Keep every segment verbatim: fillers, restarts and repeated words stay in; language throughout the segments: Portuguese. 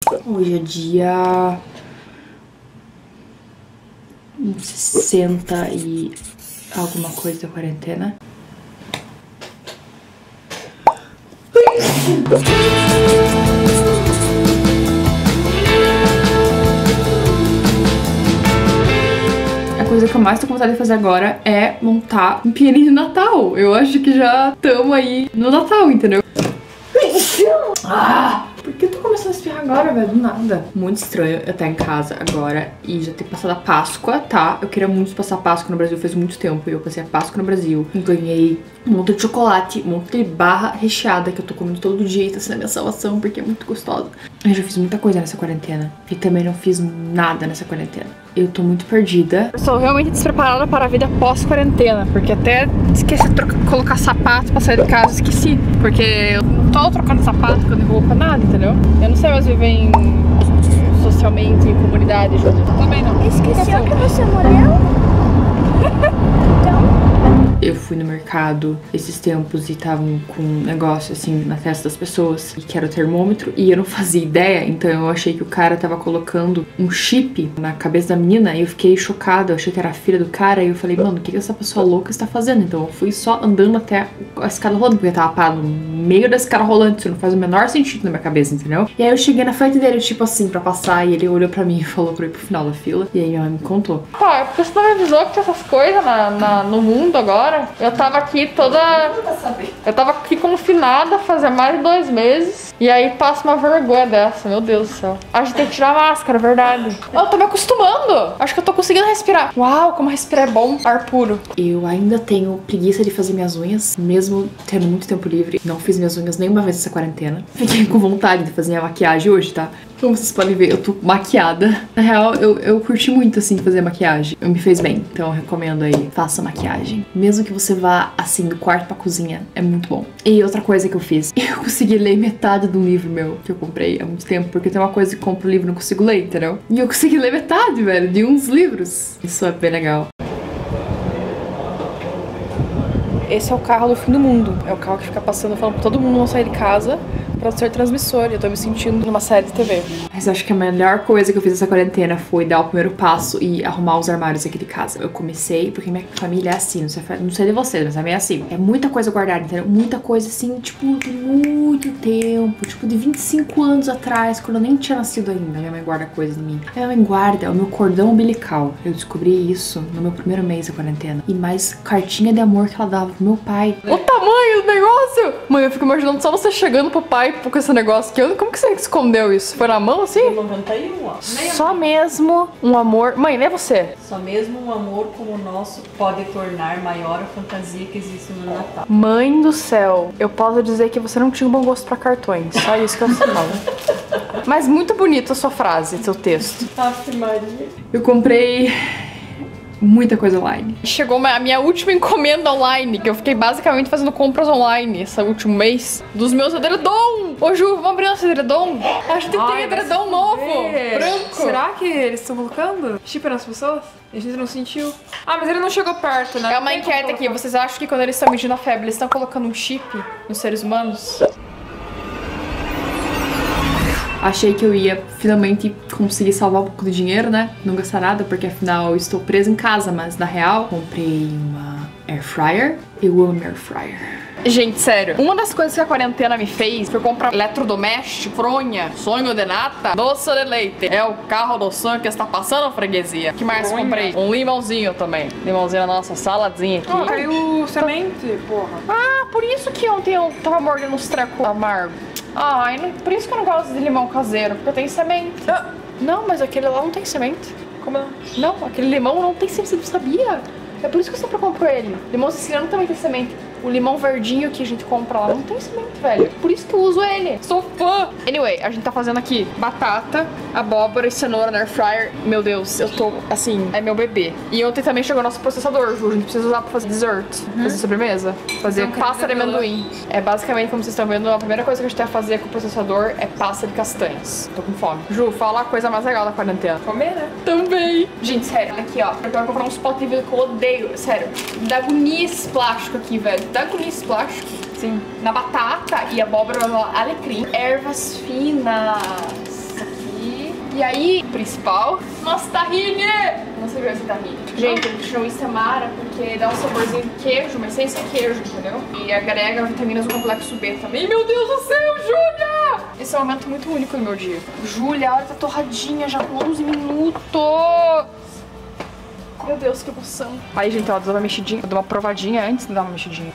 Hoje é dia sessenta e alguma coisa da quarentena. A coisa que eu mais tô com vontade de fazer agora é montar um pianinho de Natal. Eu acho que já estamos aí no Natal, entendeu? Ah! Por que eu tô começando a espirrar agora, velho? Do nada. Muito estranho eu estar em casa agora e já ter passado a Páscoa, tá? Eu queria muito passar a Páscoa no Brasil faz muito tempo. E eu passei a Páscoa no Brasil. Ganhei um monte de chocolate, um monte de barra recheada que eu tô comendo todo dia e tá sendo a minha salvação porque é muito gostoso. Eu já fiz muita coisa nessa quarentena. E também não fiz nada nessa quarentena. Eu tô muito perdida. Eu sou realmente despreparada para a vida pós-quarentena. Porque até esqueci de trocar, colocar sapato pra sair de casa, esqueci. Porque eu não tô trocando sapato, trocando roupa, nada, entendeu? Eu não sei mais viver em, socialmente, em comunidade, Júlia. Também não. Esqueceu que você morreu? Eu fui no mercado esses tempos e estavam com um negócio assim na testa das pessoas, que era o termômetro, e eu não fazia ideia, então eu achei que o cara tava colocando um chip na cabeça da menina e eu fiquei chocada, eu achei que era a filha do cara e eu falei, mano, o que que essa pessoa louca está fazendo? Então eu fui só andando até a escada rolando, porque eu tava parado no meio da escada rolando, isso não faz o menor sentido na minha cabeça, entendeu? E aí eu cheguei na frente dele, tipo assim, pra passar, e ele olhou pra mim e falou pra ir pro final da fila, e aí minha mãe me contou. Pá, porque você não me avisou que tinha essas coisas na, na, no mundo agora? Eu tava aqui toda... Eu tava aqui confinada fazia mais de dois meses. E aí passa uma vergonha dessa, meu Deus do céu. A gente tem que tirar a máscara, verdade. Eu tô me acostumando. Acho que eu tô conseguindo respirar. Uau, como respirar é bom. Ar puro. Eu ainda tenho preguiça de fazer minhas unhas, mesmo tendo muito tempo livre. Não fiz minhas unhas nenhuma vez nessa quarentena. Fiquei com vontade de fazer minha maquiagem hoje, tá? Como vocês podem ver, eu tô maquiada. Na real, eu, eu curti muito, assim, fazer maquiagem. Eu me fez bem, então eu recomendo aí, faça maquiagem. Mesmo que você vá, assim, do quarto pra cozinha, é muito bom. E outra coisa que eu fiz, eu consegui ler metade de um livro meu, que eu comprei há muito tempo, porque tem uma coisa que compro o livro e não consigo ler, entendeu? E eu consegui ler metade, velho, de uns livros. Isso é bem legal. Esse é o carro do fim do mundo. É o carro que fica passando, falando pra todo mundo não sair de casa pra ser transmissor. E eu tô me sentindo numa série de T V. Mas eu acho que a melhor coisa que eu fiz nessa quarentena foi dar o primeiro passo e arrumar os armários aqui de casa. Eu comecei, porque minha família é assim, não sei, não sei de vocês, mas a minha é assim. É muita coisa guardada, entendeu? Muita coisa assim, tipo, de muito tempo. Tipo, de vinte e cinco anos atrás, quando eu nem tinha nascido ainda. Minha mãe guarda coisa de mim. A minha mãe guarda o meu cordão umbilical. Eu descobri isso no meu primeiro mês da quarentena. E mais cartinha de amor que ela dava pro meu pai. O tamanho do negócio! Mãe, eu fico imaginando só você chegando pro pai com esse negócio aqui. Como que você escondeu isso? Foi na mão assim? noventa e um, ó. Só mesmo um amor... Mãe, nem é você. Só mesmo um amor como o nosso pode tornar maior a fantasia que existe no Natal. Mãe do céu, eu posso dizer que você não tinha um bom gosto pra cartões. Só isso que eu falo. Mas muito bonita a sua frase, seu texto. Eu comprei muita coisa online. Chegou a minha última encomenda online, que eu fiquei basicamente fazendo compras online esse último mês, dos meus edredom. Ô Ju, vamos abrir nosso edredom? A gente tem edredom novo, branco. Será que eles estão colocando chip nas pessoas? A gente não sentiu. Ah, mas ele não chegou perto, né? É uma enquete aqui, vocês acham que quando eles estão medindo a febre, eles estão colocando um chip nos seres humanos? Achei que eu ia finalmente conseguir salvar um pouco de dinheiro, né? Não gastar nada, porque afinal eu estou presa em casa. Mas na real, comprei uma air fryer. Eu amo air fryer. Gente, sério, uma das coisas que a quarentena me fez foi comprar eletrodoméstico, fronha, sonho de nata, doce de leite. É o carro do sonho que está passando, freguesia. Que mais Fronha. comprei? Um limãozinho também. Limãozinho na nossa saladinha aqui. Oh, caiu semente, porra. Ah, por isso que ontem eu tava mordendo uns trecos amargos. Ai, não, por isso que eu não gosto de limão caseiro, porque eu tenho semente. Ah, não, mas aquele lá não tem semente. Como não? Não, aquele limão não tem semente, você não sabia? É por isso que eu sempre compro ele. Limão siciliano também tem semente. O limão verdinho que a gente compra lá não tem semente, velho. Por isso que eu uso ele. Sou fã. Anyway, a gente tá fazendo aqui batata, abóbora e cenoura na air fryer. Meu Deus, eu tô, assim, é meu bebê. E ontem também chegou nosso processador, Ju. A gente precisa usar pra fazer dessert, uhum. fazer sobremesa, fazer Não, pasta de amendoim. É basicamente, como vocês estão vendo, a primeira coisa que a gente tem a fazer com o processador é pasta de castanhas. Tô com fome. Ju, fala a coisa mais legal da quarentena. Comer, né? Também. Gente, sério, aqui, ó. Eu quero comprar uns potes de vidro que eu odeio. Sério, dá agonia esse plástico aqui, velho. Dá agonia esse plástico. Sim. Na batata e abóbora, alecrim. Ervas finas. E aí, principal, nossa tahine! Não sei ver essa tahine. Gente, a gente não isso é mara porque dá um saborzinho de queijo, mas sem ser queijo, entendeu? E agrega vitaminas do complexo B também. Meu Deus do céu, Júlia! Esse é um momento muito único no meu dia. Júlia, a hora tá torradinha já com onze minutos. Meu Deus, que emoção. Aí, gente, ela deu uma mexidinha, deu uma provadinha antes de dar uma mexidinha.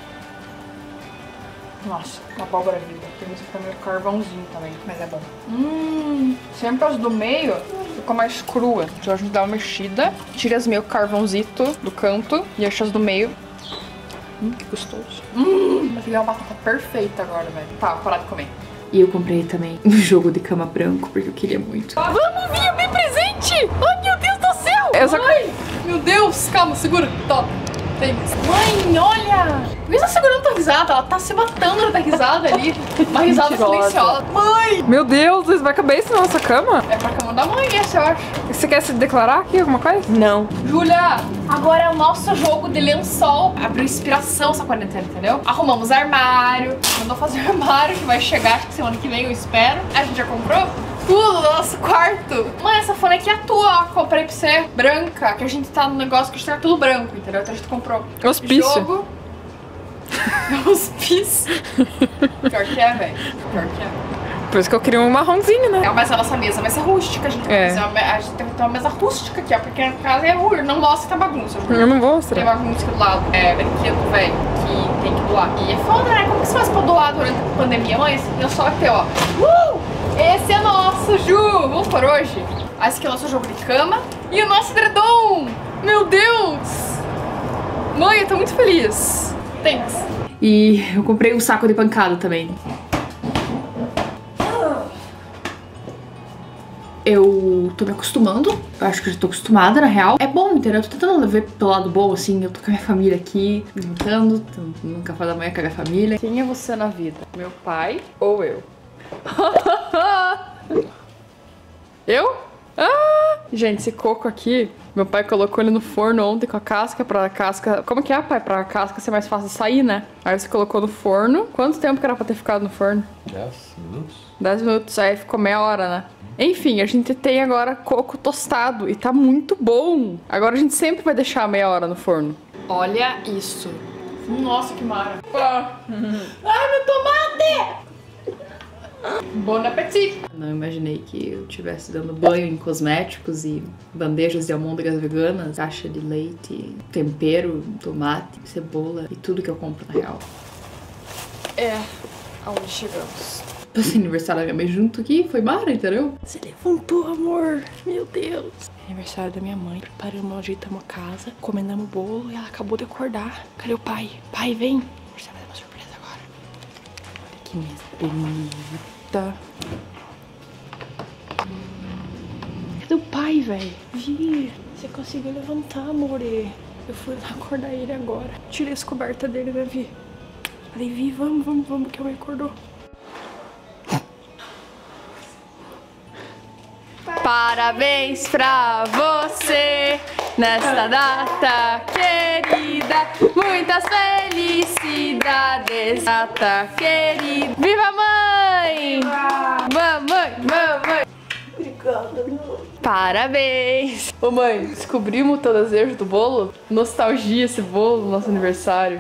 Nossa, uma abóbora viva. Tem isso pra meio carvãozinho também, mas é bom. Hum, sempre as do meio ficam mais crua. Então a gente dá uma mexida, tira as meio carvãozito do canto e deixa as do meio. Hum, que gostoso. Hum, vai pegar uma batata perfeita agora, velho. Tá, vou parar de comer. E eu comprei também um jogo de cama branco, porque eu queria muito. Vamos, Via, bem presente! Ai, meu Deus do céu! Eu só... Ai, meu Deus, calma, segura. Top. Mãe, olha! Por que você tá segurando tua risada? Ela tá se matando na tua risada ali. Uma risada silenciosa. Mãe! Meu Deus, isso vai caber isso na nossa cama? É pra cama da mãe, essa eu acho. Você quer se declarar aqui alguma coisa? Não. Júlia, agora é o nosso jogo de lençol. Abriu inspiração essa quarentena, entendeu? Arrumamos armário. Mandou fazer armário que vai chegar, acho que semana que vem, eu espero. A gente já comprou tudo no nosso quarto. Mãe, essa fone aqui é a tua, ó. Comprei pra você. Branca, que a gente tá no negócio que a gente tá tudo branco, entendeu? Então a gente comprou. Hospício. Jogo. Hospício. Pior que é, velho. Pior que é. Por isso que eu queria um marronzinho, né? É, mas a nossa mesa vai ser rústica, a gente tem É. que fazer uma, a gente tem que ter uma mesa rústica aqui, ó. Porque a casa é ruim. Não mostra que tá bagunça, Júlia. Eu não vou Tem mostrar. bagunça aqui do lado, é brinquedo, velho, que tem que doar. E é foda, né? Como que você faz pra doar durante a pandemia? Mãe, esse aqui é só aqui, ó. Uh! Esse é nosso, Ju! Vamos por hoje? Esse aqui é o nosso jogo de cama. E o nosso edredom! Meu Deus! Mãe, eu tô muito feliz. Thanks. E eu comprei um saco de pancada também. Eu tô me acostumando. Eu acho que eu já tô acostumada, na real. É bom, entendeu? Eu tô tentando ver pelo lado bom, assim. Eu tô com a minha família aqui, brincando. Tô no café da manhã com a minha família. Quem é você na vida? Meu pai ou eu? Eu? Ah! Gente, esse coco aqui, meu pai colocou ele no forno ontem com a casca pra casca... Como que é, pai? Pra casca ser mais fácil de sair, né? Aí você colocou no forno. Quanto tempo que era pra ter ficado no forno? dez minutos. dez minutos, aí ficou meia hora, né? Enfim, a gente tem agora coco tostado e tá muito bom. Agora a gente sempre vai deixar meia hora no forno. Olha isso. Nossa, que mara. Ah. Ai, meu tomate! Bon appetit! Não imaginei que eu estivesse dando banho em cosméticos e bandejas de almôndegas veganas, caixa de leite, tempero, tomate, cebola e tudo que eu compro na real. É, aonde chegamos? Passei aniversário da minha mãe junto aqui, foi mara, entendeu? Você levantou, amor. Meu Deus. Aniversário da minha mãe. Preparamos, ajeitamos a casa, comendamos o bolo e ela acabou de acordar. Cadê o pai? Pai, vem. Você vai dar uma surpresa agora. Olha que mesa bonita. Cadê o pai, velho? Vi, você conseguiu levantar, amor. Eu fui lá acordar ele agora. Tirei as cobertas dele, né, Vi? Falei, Vi, vamos, vamos, vamos, que a mãe acordou. Parabéns pra você nesta data querida, muitas felicidades, data querida. Viva mãe! Mamãe, mamãe! Obrigada, meu. Parabéns! Ô mãe, descobrimos o teu desejo do bolo? Nostalgia esse bolo do nosso aniversário.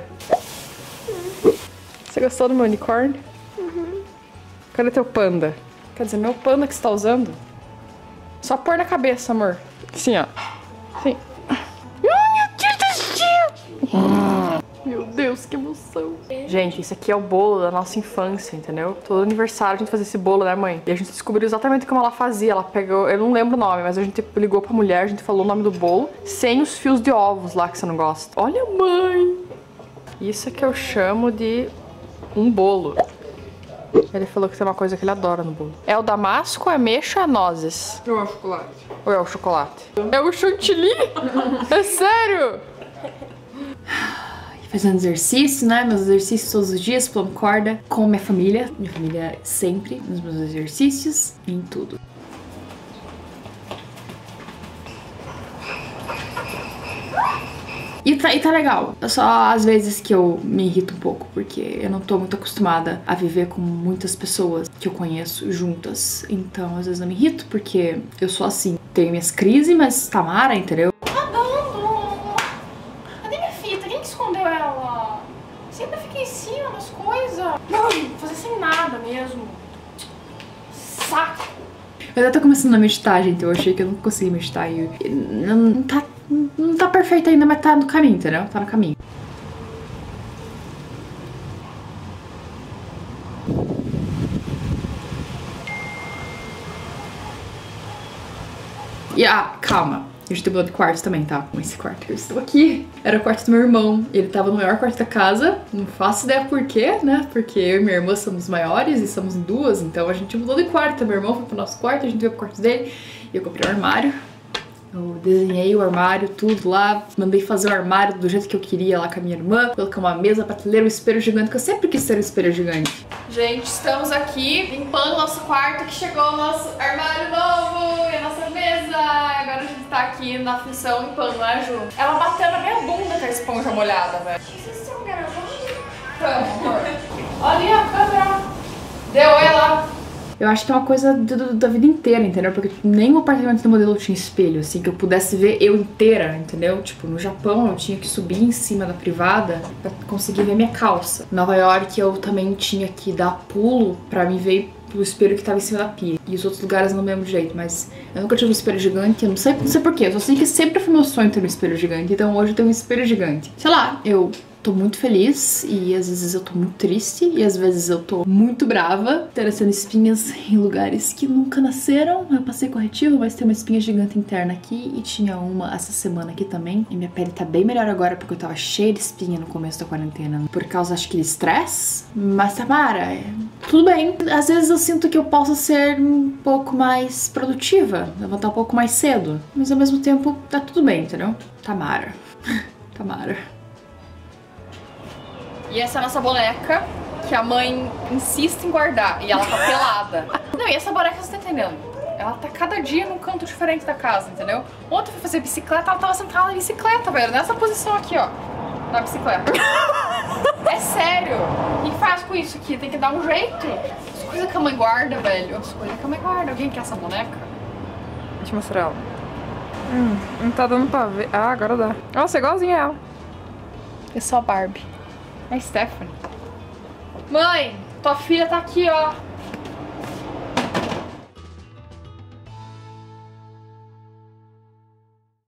Você gostou do meu unicórnio? Uhum. Cadê teu panda? Quer dizer, meu panda que você tá usando? Só pôr na cabeça, amor. Assim, ó. Assim. Ai, meu Deus do céu! Meu Deus, que emoção. Gente, isso aqui é o bolo da nossa infância, entendeu? Todo aniversário a gente fazia esse bolo, né, mãe? E a gente descobriu exatamente como ela fazia. Ela pegou... Eu não lembro o nome, mas a gente ligou pra mulher, a gente falou o nome do bolo sem os fios de ovos lá que você não gosta. Olha, mãe! Isso é que eu chamo de um bolo. Ele falou que tem uma coisa que ele adora no bolo. É o damasco, é ameixa, é nozes? Ou é o chocolate? Ou é o chocolate? É o chantilly? É sério? Fazendo exercício, né? Meus exercícios todos os dias, pulando corda com minha família. Minha família sempre nos meus exercícios, em tudo. E tá, e tá legal. Só às vezes que eu me irrito um pouco, porque eu não tô muito acostumada a viver com muitas pessoas que eu conheço juntas. Então, às vezes eu me irrito, porque eu sou assim. Tenho minhas crises, mas Tamara, entendeu? Tá dando! Cadê minha fita? Quem que escondeu ela? Sempre fica em cima das coisas. Não, fazer sem nada mesmo. Saco! Eu ainda tô começando a meditar, gente. Eu achei que eu não conseguia meditar e e não, não tá, não tá perfeito ainda, mas tá no caminho, entendeu? Tá no caminho. E ah, calma. A gente tem mudado de quarto também, tá? Esse quarto que eu estou aqui era o quarto do meu irmão. Ele tava no maior quarto da casa. Não faço ideia por quê, né? Porque eu e minha irmã somos maiores e somos duas. Então a gente mudou de quarto. Meu irmão foi pro nosso quarto, a gente veio pro quarto dele. E eu comprei um armário. Eu desenhei o armário, tudo lá. Mandei fazer o armário do jeito que eu queria lá com a minha irmã. Coloquei uma mesa, prateleira, um espelho gigante, que eu sempre quis ter um espelho gigante. Gente, estamos aqui limpando nosso quarto, que chegou o nosso armário novo e a nossa mesa. Agora a gente tá aqui na função limpando, né, Ju? Ela bateu na minha bunda com a esponja molhada, velho. Vocês estão gravando? Tamo, amor. Olha ali a câmera. Deu ela. Eu acho que é uma coisa do, do, da vida inteira, entendeu? Porque nem o apartamento do modelo tinha espelho, assim, que eu pudesse ver eu inteira, entendeu? Tipo, no Japão eu tinha que subir em cima da privada pra conseguir ver minha calça. Em Nova York eu também tinha que dar pulo pra me ver o espelho que tava em cima da pia. E os outros lugares não do mesmo jeito, mas eu nunca tive um espelho gigante, eu não sei, não sei porquê. Eu só sei que sempre foi meu sonho ter um espelho gigante, então hoje eu tenho um espelho gigante. Sei lá, eu tô muito feliz e às vezes eu tô muito triste e às vezes eu tô muito brava, tendo espinhas em lugares que nunca nasceram. Eu passei corretivo, mas tem uma espinha gigante interna aqui e tinha uma essa semana aqui também. E minha pele tá bem melhor agora porque eu tava cheia de espinha no começo da quarentena, por causa, acho que, de estresse. Mas, Tamara, é... tudo bem. Às vezes eu sinto que eu posso ser um pouco mais produtiva, levantar um pouco mais cedo, mas ao mesmo tempo tá tudo bem, entendeu? Tamara. Tamara. E essa é a nossa boneca, que a mãe insiste em guardar. E ela tá pelada. Não, e essa boneca, você tá entendendo? Ela tá cada dia num canto diferente da casa, entendeu? Ontem eu fui fazer bicicleta, ela tava sentada na bicicleta, velho. Nessa posição aqui, ó. Na bicicleta. É sério. O que faz com isso aqui? Tem que dar um jeito. As coisas que a mãe guarda, velho. As coisas que a mãe guarda. Alguém quer essa boneca? Deixa eu mostrar ela. Hum, não tá dando pra ver. Ah, agora dá. Nossa, igualzinha ela. É só a Barbie. É a Stephanie. Mãe, tua filha tá aqui, ó.